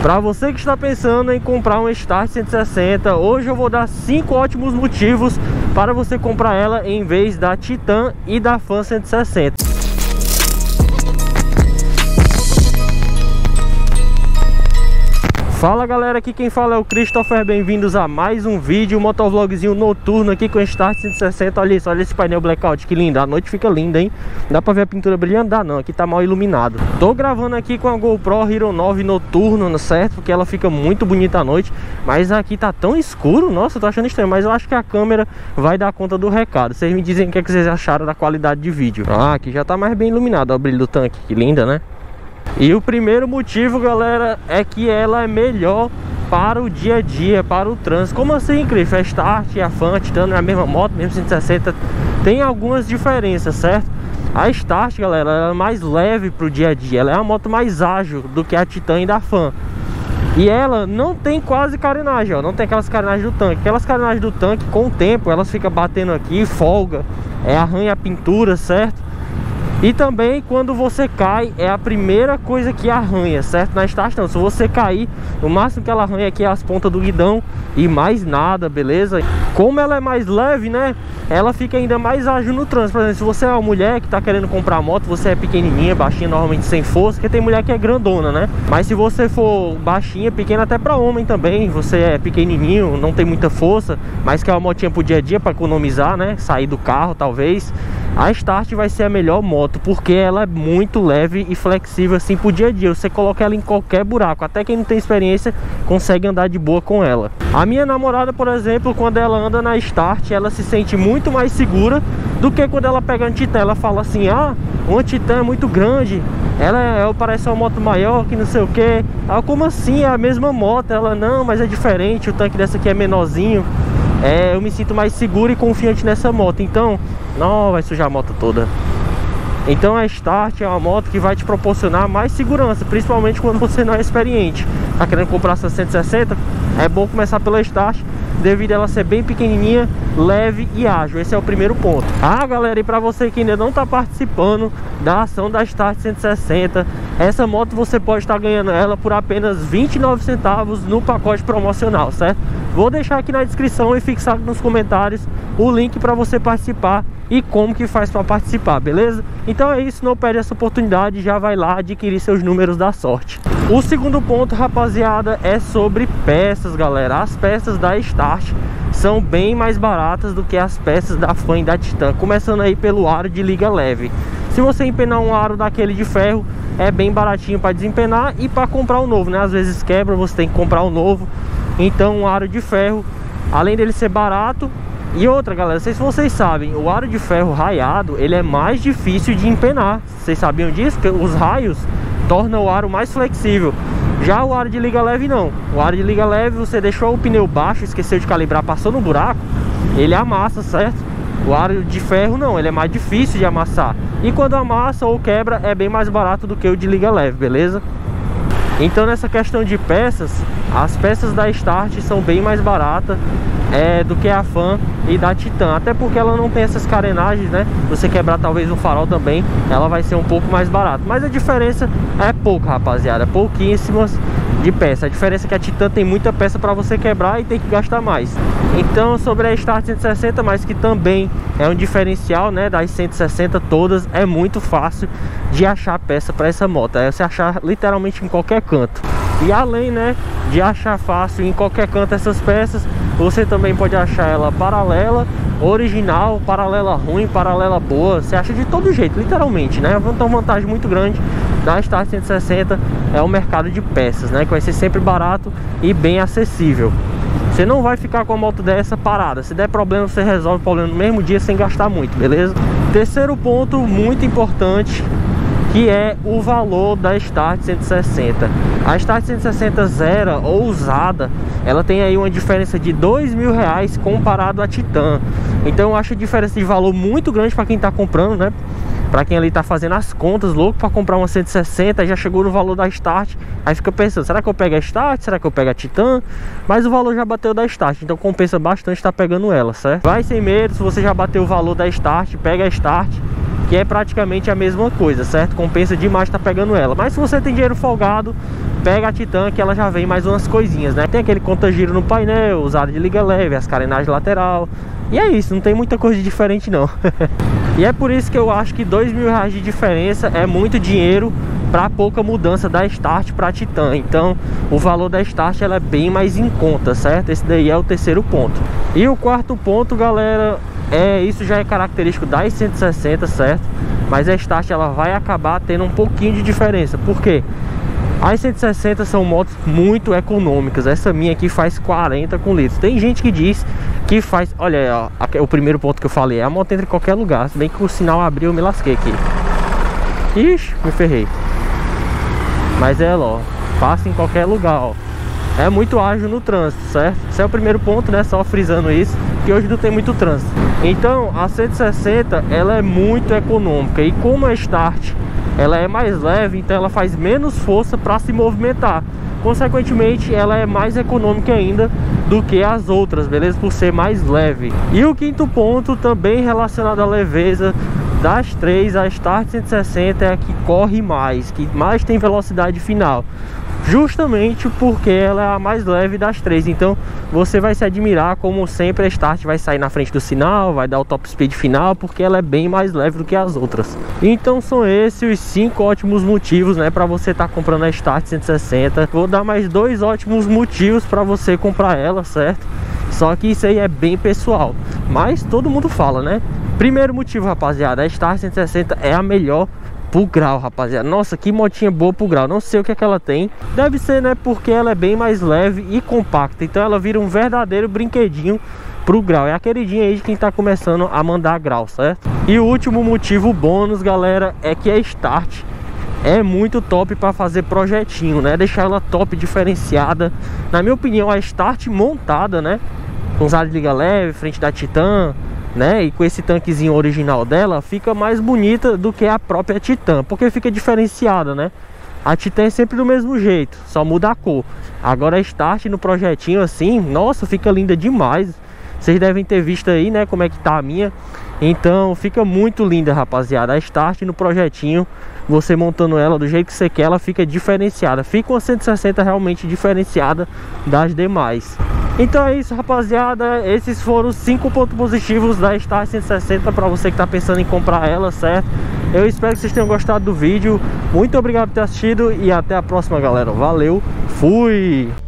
Para você que está pensando em comprar uma Start 160, hoje eu vou dar 5 ótimos motivos para você comprar ela em vez da Titan e da Fan 160. Fala galera, aqui quem fala é o Christopher, bem-vindos a mais um vídeo, um motovlogzinho noturno aqui com a Start 160. Olha isso, olha esse painel blackout, que lindo, a noite fica linda, hein? Dá pra ver a pintura brilhando? Dá não, aqui tá mal iluminado. Tô gravando aqui com a GoPro Hero 9 noturno, certo? Porque ela fica muito bonita à noite, mas aqui tá tão escuro, nossa, eu tô achando estranho, mas eu acho que a câmera vai dar conta do recado. Vocês me dizem o que vocês acharam da qualidade de vídeo. Ah, aqui já tá mais bem iluminado, ó, o brilho do tanque, que linda, né? E o primeiro motivo, galera, é que ela é melhor para o dia a dia, para o trânsito. Como assim, Cris? A Start e a Fan, Titan é a mesma moto, mesmo 160, tem algumas diferenças, certo? A Start, galera, ela é mais leve para o dia a dia, ela é uma moto mais ágil do que a Titan e da Fan. E ela não tem quase carenagem, ó, não tem aquelas carenagens do tanque. Aquelas carenagens do tanque, com o tempo, elas ficam batendo aqui, folga, arranha a pintura, certo? E também quando você cai, é a primeira coisa que arranha, certo? Na Start não, se você cair, o máximo que ela arranha aqui é as pontas do guidão e mais nada, beleza? Como ela é mais leve, né? Ela fica ainda mais ágil no trânsito. Por exemplo, se você é uma mulher que tá querendo comprar moto, você é pequenininha, baixinha, normalmente sem força, porque tem mulher que é grandona, né? Mas se você for baixinha, pequena, até pra homem também, você é pequenininho, não tem muita força, mas quer uma motinha pro dia a dia pra economizar, né? Sair do carro, talvez. A Start vai ser a melhor moto, porque ela é muito leve e flexível assim pro dia a dia. Você coloca ela em qualquer buraco, até quem não tem experiência consegue andar de boa com ela. A minha namorada, por exemplo, quando ela anda na Start, ela se sente muito mais segura do que quando ela pega a Titan. Ela fala assim, ah, uma Titan é muito grande, ela parece uma moto maior, que não sei o que. Ah, como assim? É a mesma moto. Ela, não, mas é diferente, o tanque dessa aqui é menorzinho. Eu me sinto mais seguro e confiante nessa moto. Então, não vai sujar a moto toda. Então a Start é uma moto que vai te proporcionar mais segurança, principalmente quando você não é experiente. Tá querendo comprar essa 160? É bom começar pela Start, devido a ela ser bem pequenininha, leve e ágil. Esse é o primeiro ponto. Ah, galera, e para você que ainda não está participando da ação da Start 160, essa moto você pode estar ganhando ela por apenas 29 centavos no pacote promocional, certo? Vou deixar aqui na descrição e fixar nos comentários o link para você participar e como que faz para participar, beleza? Então é isso, não perde essa oportunidade, já vai lá adquirir seus números da sorte. O segundo ponto, rapaziada, é sobre peças, galera. As peças da Start são bem mais baratas do que as peças da Fan e da Titan, começando aí pelo aro de liga leve. Se você empenar um aro daquele de ferro, é bem baratinho para desempenar e para comprar um novo, né? Às vezes quebra, você tem que comprar um novo. Então um aro de ferro, além dele ser barato, e outra, galera, não sei se vocês sabem, o aro de ferro raiado, ele é mais difícil de empenar. Vocês sabiam disso? Porque os raios tornam o aro mais flexível. Já o aro de liga leve não. O aro de liga leve, você deixou o pneu baixo, esqueceu de calibrar, passou no buraco, ele amassa, certo? O aro de ferro não, ele é mais difícil de amassar. E quando amassa ou quebra, é bem mais barato do que o de liga leve, beleza? Então nessa questão de peças, as peças da Start são bem mais baratas do que a Fan e da Titan. Até porque ela não tem essas carenagens, né? Você quebrar talvez um farol também, ela vai ser um pouco mais barata. Mas a diferença é pouca, rapaziada, pouquíssimas de peça. A diferença é que a Titan tem muita peça para você quebrar e tem que gastar mais. Então sobre a Start 160, mas que também é um diferencial, né, das 160 todas, é muito fácil de achar peça para essa moto. É você achar literalmente em qualquer canto. E além, né, de achar fácil em qualquer canto essas peças, você também pode achar ela paralela, original, paralela ruim, paralela boa. Você acha de todo jeito, literalmente, né? Então uma vantagem muito grande da Start 160 é o mercado de peças, né? Que vai ser sempre barato e bem acessível. Você não vai ficar com a moto dessa parada. Se der problema, você resolve o problema no mesmo dia sem gastar muito, beleza? Terceiro ponto muito importante, que é o valor da Start 160. A Start 160 zero ou usada, ela tem aí uma diferença de R$2.000 comparado à Titan. Então eu acho a diferença de valor muito grande para quem está comprando, né? Para quem ali tá fazendo as contas, louco para comprar uma 160, já chegou no valor da Start, aí fica pensando, será que eu pego a Start, será que eu pego a Titan? Mas o valor já bateu da Start, então compensa bastante estar pegando ela, certo? Vai sem medo, se você já bateu o valor da Start, pega a Start que é praticamente a mesma coisa, certo? Compensa demais estar pegando ela. Mas se você tem dinheiro folgado, pega a Titan, que ela já vem mais umas coisinhas, né? Tem aquele conta-giro no painel, usado de liga leve, as carenagens lateral. E é isso, não tem muita coisa de diferente não. E é por isso que eu acho que R$2.000 de diferença é muito dinheiro para pouca mudança da Start para Titan. Então o valor da Start ela é bem mais em conta, certo? Esse daí é o terceiro ponto. E o quarto ponto, galera, isso já é característico das 160, certo? Mas a Start ela vai acabar tendo um pouquinho de diferença. Por quê? As 160 são motos muito econômicas. Essa minha aqui faz 40 com litros. Tem gente que diz que faz... Olha aí, ó, o primeiro ponto que eu falei, a moto entra em qualquer lugar. Se bem que o sinal abriu, eu me lasquei aqui. Ixi, me ferrei. Mas ela, ó, passa em qualquer lugar, ó. É muito ágil no trânsito, certo? Esse é o primeiro ponto, né? Só frisando isso, que hoje não tem muito trânsito. Então, a 160, ela é muito econômica. E como a Start, ela é mais leve, então ela faz menos força para se movimentar. Consequentemente, ela é mais econômica ainda do que as outras, beleza? Por ser mais leve. E o quinto ponto, também relacionado à leveza, das três, a Start 160 é a que corre mais, que mais tem velocidade final. Justamente porque ela é a mais leve das três. Então você vai se admirar como sempre a Start vai sair na frente do sinal, vai dar o top speed final, porque ela é bem mais leve do que as outras. Então são esses os 5 ótimos motivos, né, para você estar comprando a Start 160. Vou dar mais 2 ótimos motivos para você comprar ela, certo? Só que isso aí é bem pessoal, mas todo mundo fala, né? Primeiro motivo, rapaziada, a Start 160 é a melhor pro grau, rapaziada. Nossa, que motinha boa pro grau. Não sei o que é que ela tem. Deve ser, né, porque ela é bem mais leve e compacta. Então ela vira um verdadeiro brinquedinho pro grau. É a queridinha aí de quem tá começando a mandar grau, certo? E o último motivo bônus, galera, é que a Start é muito top para fazer projetinho, né? Deixar ela top, diferenciada. Na minha opinião, a Start montada, né, com usado de liga leve, frente da Titan, né, e com esse tanquezinho original dela, fica mais bonita do que a própria Titan, porque fica diferenciada, né? A Titan é sempre do mesmo jeito, só muda a cor. Agora a Start no projetinho assim, nossa, fica linda demais. Vocês devem ter visto aí, né, como é que tá a minha. Então fica muito linda, rapaziada. A Start no projetinho, você montando ela do jeito que você quer, ela fica diferenciada. Fica uma 160 realmente diferenciada das demais. Então é isso, rapaziada. Esses foram os 5 pontos positivos da Start 160 para você que está pensando em comprar ela, certo? Eu espero que vocês tenham gostado do vídeo. Muito obrigado por ter assistido e até a próxima, galera. Valeu, fui!